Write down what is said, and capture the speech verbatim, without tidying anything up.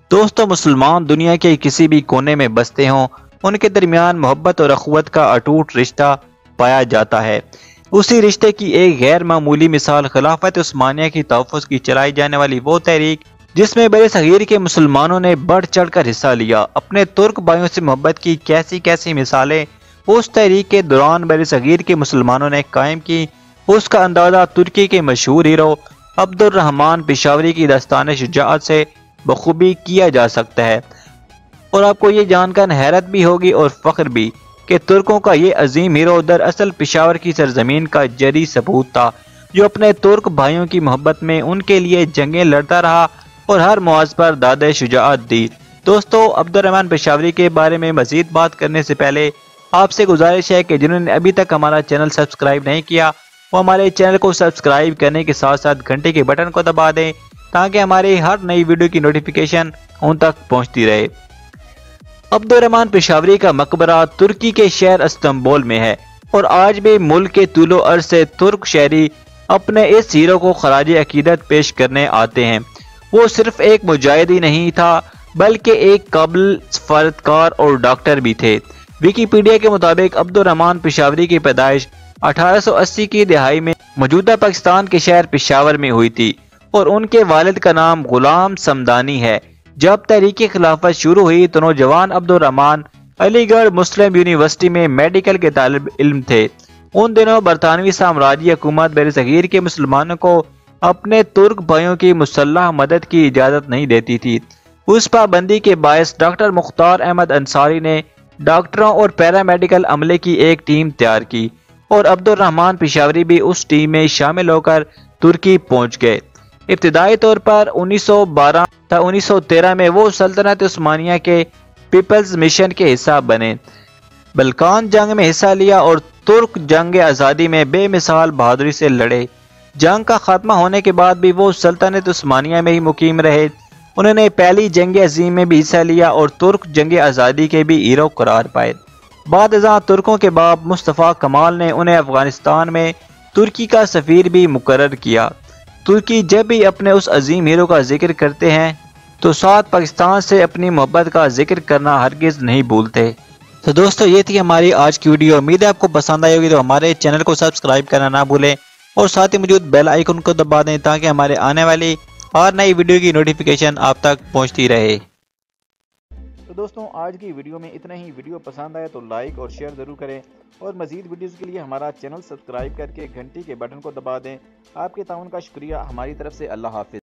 دوستوں، مسلمان دنیا کے کسی بھی کونے میں بستے ہوں، ان کے درمیان محبت اور اخوت کا اٹوٹ رشتہ پایا جاتا ہے۔ اسی رشتے کی ایک غیر معمولی مثال خلافت عثمانیہ کی تحفظ کی چلائی جانے والی وہ تحریک جس میں بر صغیر کے مسلمانوں نے بڑھ چڑھ کر حصہ لیا، اپنے ترک بھائیوں سے محبت کی کیسی کیسی مثالیں اس تحریک کے دوران بر صغیر کے مسلمانوں نے قائم کی، اس کا اندازہ ترکی کے مشہور ہیرو عبد الرحمن پشاوری کی داستان شجاعت سے بخوبی کیا جا سکتا ہے۔ اور آپ کو یہ جان کر حیرت بھی ہوگی اور فخر بھی کہ ترکوں کا یہ عظیم ہیرو دراصل پشاور کی سرزمین کا جری ثبوت تھا، جو اپنے ترک بھائیوں کی محبت میں ان کے لیے جنگیں لڑتا رہا اور ہر معاذ پر داد شجاعت دی۔ دوستو، عبد الرحمن پشاوری کے بارے میں مزید بات کرنے سے پہلے آپ سے گزارش ہے کہ جنہوں نے ابھی تک ہمارا چینل سبسکرائب نہیں کیا وہ ہمارے چینل کو سبسکرائب کرنے کے ساتھ ساتھ گھنٹے کے بٹن کو دبا دیں تاکہ ہماری ہر نئی ویڈیو کی نوٹیفیکیشن ان تک پہنچتی رہے۔ عبد الرحمن پشاوری کا مقبرہ ترکی کے شہر استنبول میں ہے اور آج بھی ملک کے طول و عرض سے ترک شہری اپنے اس ہیرو کو خراج عقیدت پیش کرنے آتے ہیں۔ وہ صرف ایک مجاہد ہی نہیں تھا بلکہ ایک قابل سفارتکار اور ڈاکٹر بھی تھے۔ ویکیپیڈیا کے مطابق عبد الرحمن پشاوری کی پیدائش اٹھارہ سو اسی کی دہائی میں موجودہ پاکستان کے شہر پشاور میں ہوئی تھی اور ان کے والد کا نام غلام سمدانی ہے۔ جب تحریک خلافت شروع ہوئی تو نوجوان عبد الرحمن علی گڑھ مسلم یونیورسٹی میں میڈیکل کے طالب علم تھے۔ ان دنوں برطانوی سامراجی حکومت بر صغیر کے مسلمانوں کو اپنے ترک بھائیوں کی مسلح مدد کی اجازت نہیں دیتی تھی۔ اس پابندی کے باعث ڈاکٹر مختار احمد انصاری نے ڈاکٹروں اور پیرامیڈیکل عملے کی ایک ٹیم تیار کی اور عبد الرحمن پشاوری بھی اس ٹیم میں شامل ہو کر ترکی پہنچ گئے۔ ابتدائی طور پر انیس سو بارہ تا انیس سو تیرہ میں وہ سلطنت عثمانیہ کے پیپلز مشن کے حصہ بنے، بلکان جنگ میں حصہ لیا اور ترک جنگ آزادی میں بے مثال بہادری سے لڑے۔ جنگ کا خاتمہ ہونے کے بعد بھی وہ سلطنت عثمانیہ میں ہی مقیم رہے۔ انہوں نے پہلی جنگ عظیم میں بھی حصہ لیا اور ترک جنگ آزادی کے بھی ہیرو قرار پائے۔ بعد ازاں ترکوں کے باپ مصطفیٰ کمال نے انہیں افغانستان میں ترکی کا سفیر بھی مقرر کیا۔ ترکی جب بھی اپنے اس عظیم ہیرو کا ذکر کرتے ہیں تو ساتھ پاکستان سے اپنی محبت کا ذکر کرنا ہرگز نہیں بھولتے۔ تو دوستو، یہ تھی ہماری آج کی ویڈیو۔ امید ہے آپ کو پسند آئی ہوگی تو ہمارے چینل کو سبسکرائب کرنا نہ بھولیں اور ساتھ ہی موجود بیل آئیکن کو دبا دیں تاکہ ہمارے آنے والی ہر نئی ویڈیو کی نوٹیفیکیشن آپ تک پہنچتی رہے۔ تو دوستوں، آج کی ویڈیو میں اتنا ہی۔ ویڈیو پسند آئے تو لائک اور شیئر ضرور کریں اور مزید ویڈیوز کے لیے ہمارا چینل سبسکرائب کر کے گھنٹی کے بٹن کو دبا دیں۔ آپ کے تعاون کا شکریہ ہماری طرف سے۔ اللہ حافظ۔